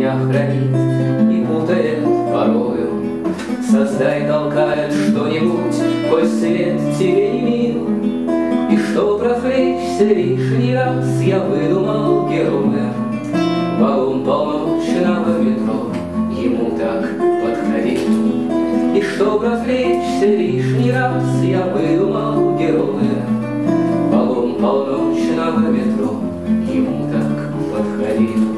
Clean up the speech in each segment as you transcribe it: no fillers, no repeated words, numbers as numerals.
меня хранит и путает порою. Создай, толкает что-нибудь, коль свет тебе не мил, и чтоб развлечься лишний раз, я выдумал героя. Вагон полночного метро ему так подходил. И чтоб развлечься лишний раз, я выдумал героя. Вагон полночного метро ему так подходил.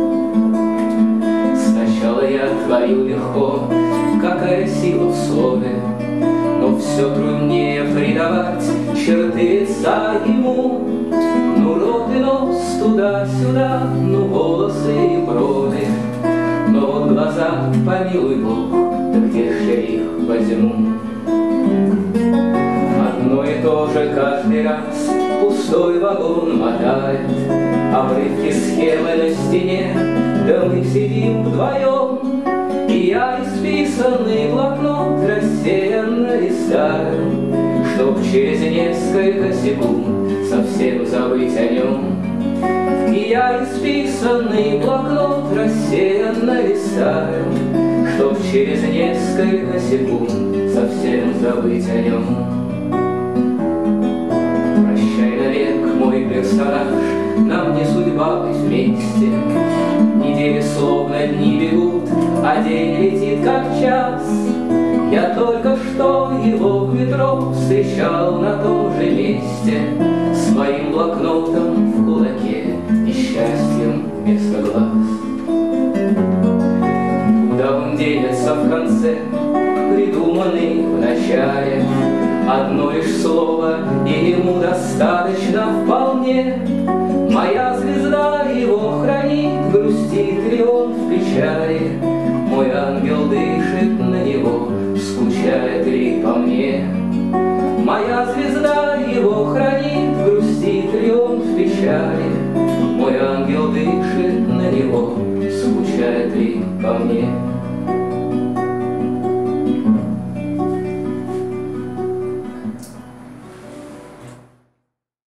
Сначала я творил легко, какая сила в слове, но все труднее придавать черты лица ему. Ну рот и нос туда-сюда, ну волосы и брови, но вот глаза, помилуй Бог, да где ж я их возьму? Одно и то же каждый раз пустой вагон мотает обрывки схемы на стене, да мы сидим вдвоем, и я исписанный блокнот рассеянно листаю, чтоб через несколько секунд совсем забыть о нем. И я исписанный блокнот рассеянно листаю, чтоб через несколько секунд совсем забыть о нем. Прощай навек, мой персонаж, нам не судьба быть вместе. Недели словно дни бегут, а день летит как час. Я только что его в метро встречал на том же месте, с моим блокнотом в кулаке и счастьем вместо глаз. Куда он денется в конце, придуманный в начале? Одно лишь слово, и ему достаточно вполне. Моя звезда его хранит, грустит ли он в печали? Мой ангел дышит на него, скучает ли по мне? Моя звезда его хранит, грустит ли он в печали?